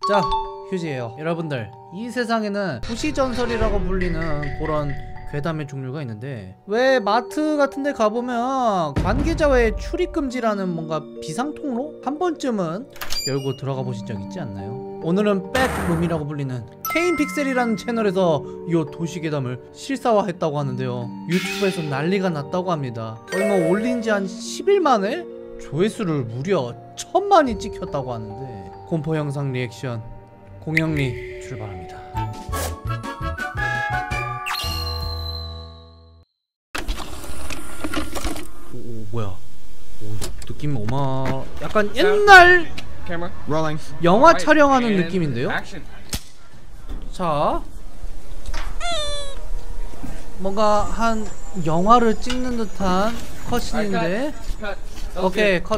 자, 휴지예요. 여러분들, 이 세상에는 부시전설이라고 불리는 그런 괴담의 종류가 있는데, 왜 마트 같은 데 가보면 관계자 외에 출입금지라는 뭔가 비상통로? 한 번쯤은 열고 들어가 보신 적 있지 않나요? 오늘은 백룸이라고 불리는 케인픽셀이라는 채널에서 이 도시괴담을 실사화했다고 하는데요, 유튜브에서 난리가 났다고 합니다. 거의 뭐 올린지 한 10일 만에 조회수를 무려 1000만이 찍혔다고 하는데, 공포 영상 리액션 공영리 출발합니다. 오, 뭐야? 오, 느낌이 약간 옛날 영화 촬영하는 느낌인데요? 자, 뭔가 한 영화를 찍는 듯한 컷신인데. 오케이, 컷.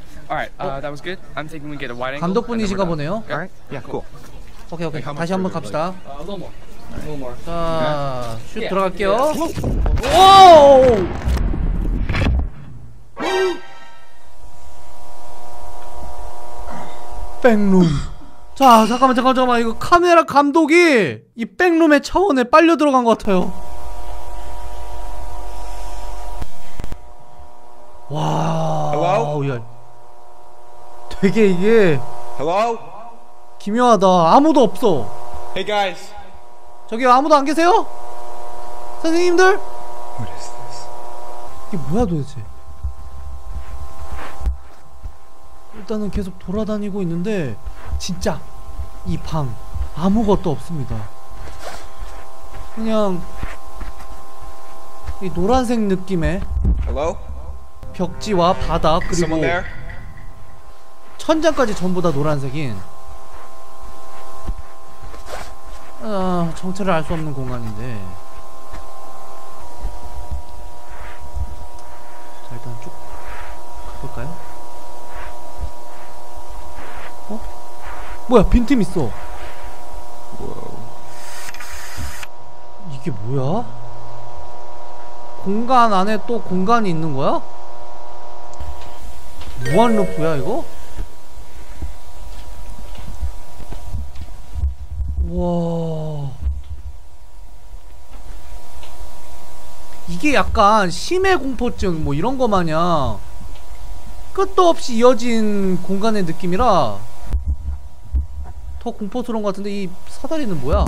감독분이신가 보네요. 오케이. 다시 한번 갑시다. 자, 슛 들어갈게요. 오! 백룸. 자, 잠깐만. 이거 카메라 감독이 이 백룸의 차원에 빨려 들어간 것 같아요. 와, 야, 되게 이게 기묘하다. 아무도 없어. Hey guys. 저기 아무도 안 계세요? 선생님들? What is this? 이게 뭐야 도대체? 일단은 계속 돌아다니고 있는데 진짜 이 방 아무것도 없습니다. 그냥 이 노란색 느낌의 Hello? 벽지와 바닥, 그리고 Someone there? 천장까지 전부 다 노란색인 정체를 알 수 없는 공간인데, 자, 일단 쭉 가볼까요? 뭐야, 빈틈 있어. 이게 뭐야? 공간 안에 또 공간이 있는 거야? 무한 루프야 이거? 와, 이게 약간 심해 공포증 뭐 이런 거 마냥 끝도 없이 이어진 공간의 느낌이라 더 공포스러운 것 같은데, 이 사다리는 뭐야?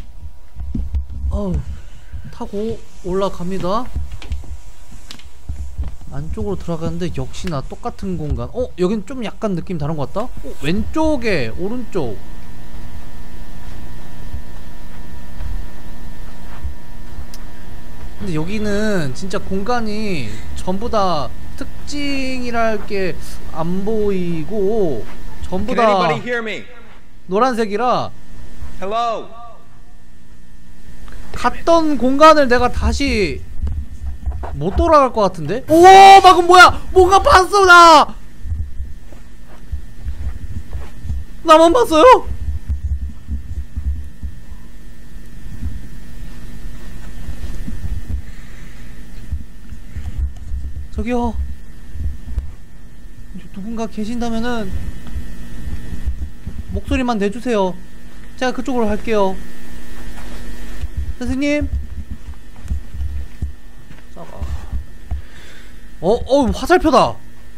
타고 올라갑니다. 안쪽으로 들어가는데 역시나 똑같은 공간. 여긴 좀 약간 느낌 다른 것 같다? 왼쪽에 오른쪽. 근데 여기는 진짜 공간이 전부 다 특징이랄 게 안 보이고 전부 다 노란색이라 Hello. 갔던 공간을 내가 다시 못 돌아갈 것 같은데? 오, 방금 뭐야? 뭔가 봤어. 나만 봤어요? 저기요, 누군가 계신다면은 목소리만 내주세요. 제가 그쪽으로 갈게요. 선생님. 화살표다.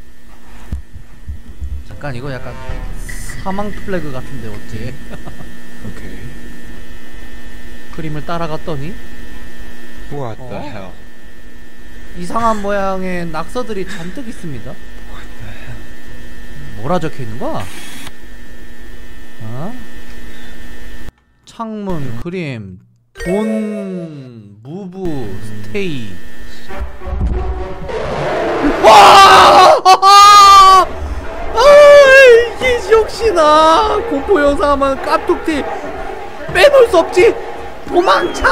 잠깐, 이거 약간 사망 플래그 같은데 어째? Okay. 그림을 따라갔더니 What the hell? 이상한 모양의 낙서들이 잔뜩 있습니다. 뭐라 적혀있는 거야? 창문, 그림, 돈, 무브, 스테이. 이게 역시나 공포 영상 하면 깍둑티 빼놓을 수 없지. 도망쳐!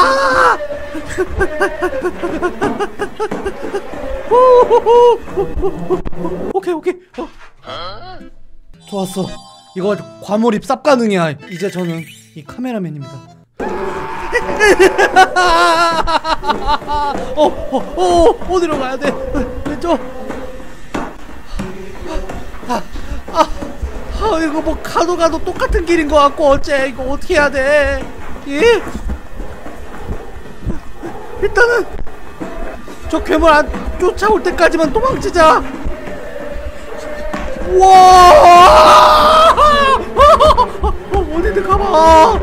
오케이. 좋았어. 이거 과몰입 쌉 가능이야. 이제 저는 이 카메라맨입니다. 어디로 가야 돼? 왼쪽. 이거 뭐 가도 똑같은 길인 것 같고 어째 이거 어떻게 해야 돼? 예? 일단은 저 괴물 안 쫓아올 때까지만 도망치자. 와! 어디든 가봐.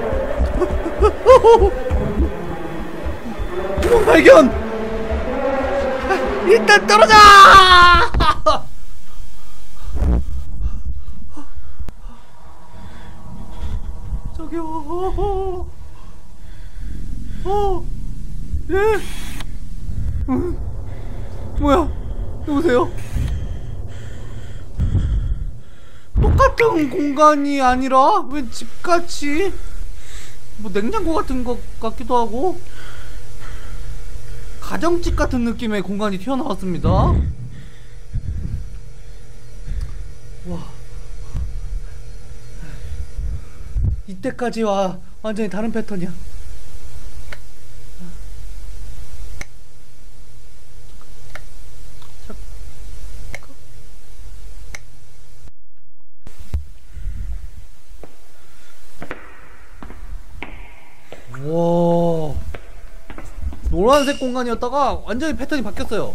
구멍 발견. 일단 떨어져. 저기요. 예? 뭐야? 누구세요? 똑같은 공간이 아니라 왜 집같이 뭐 냉장고 같은 것 같기도 하고 가정집 같은 느낌의 공간이 튀어나왔습니다. 와, 이때까지와 완전히 다른 패턴이야. 와, 노란색 공간이었다가 완전히 패턴이 바뀌었어요.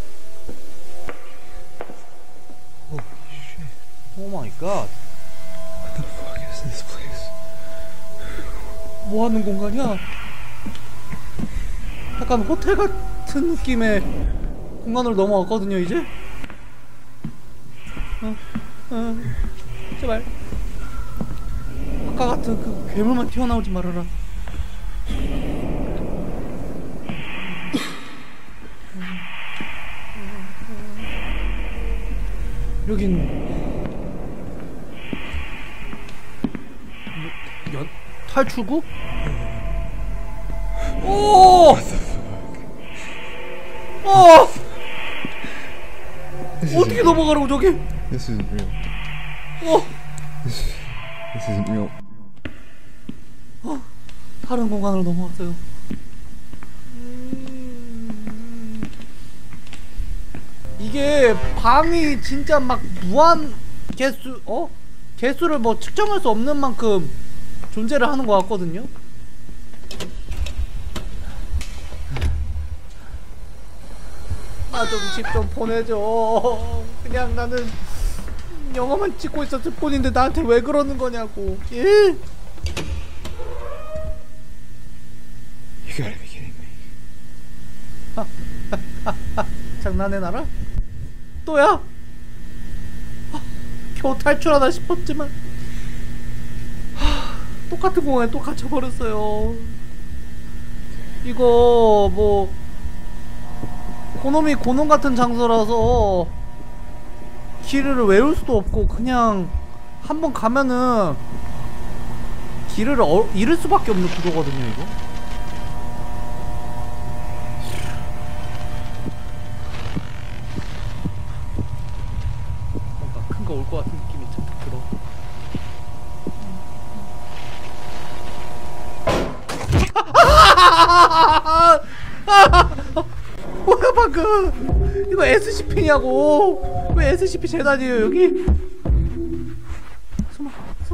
오 마이 갓. What the fuck is this place? 뭐 하는 공간이야? 약간 호텔 같은 느낌의 공간으로 넘어왔거든요, 이제? 제발. 아까 같은 그 괴물만 튀어나오지 말아라. 여긴 탈출구? 오! 어떻게 넘어가라고 저기? This isn't real. This isn't real. 다른 공간으로 넘어갔어요. 이게 방이 진짜 막 무한 개수를 뭐 측정할 수 없는 만큼 존재를 하는 것 같거든요. 나 좀 집 좀 보내줘. 그냥 나는 영화만 찍고 있었을 뿐인데 나한테 왜 그러는 거냐고. 예? You gotta be kidding me. 장난해 나라? 또야? 겨우 탈출하나 싶었지만 똑같은 공간에 또 갇혀버렸어요. 이거 뭐 고놈이 고놈 같은 장소라서 길을 외울 수도 없고 그냥 한번 가면은 길을 잃을 수밖에 없는 구도거든요, 이거. 뭔가 큰 거 올 것 같은 느낌이 잔뜩 들어. 뭐야 방금? 이거 SCP냐고? 왜 SCP 재단이에요 여기? 숨어.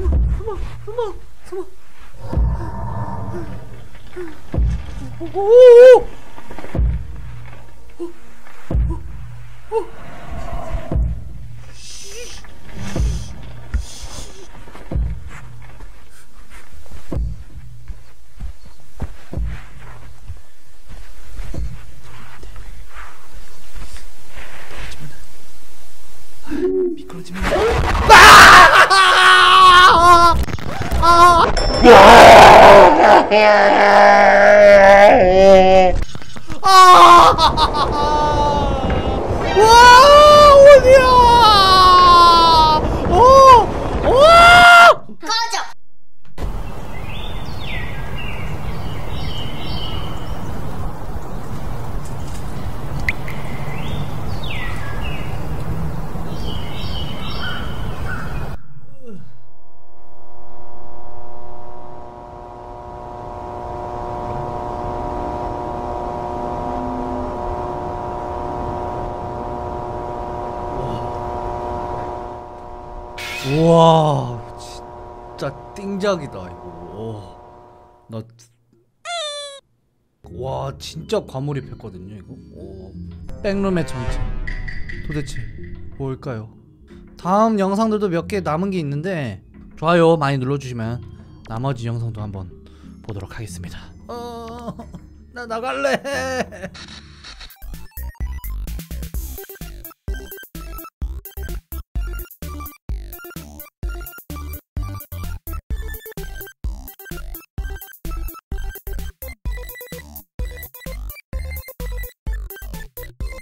오오오! 미끄러지면 와 어디야? 꺼져! 우와 진짜 띵작이다 이거. 나 와 진짜 과몰입했거든요 이거. 백룸의 정체 도대체 뭘까요? 다음 영상들도 몇 개 남은 게 있는데 좋아요 많이 눌러주시면 나머지 영상도 한번 보도록 하겠습니다. 나 나갈래.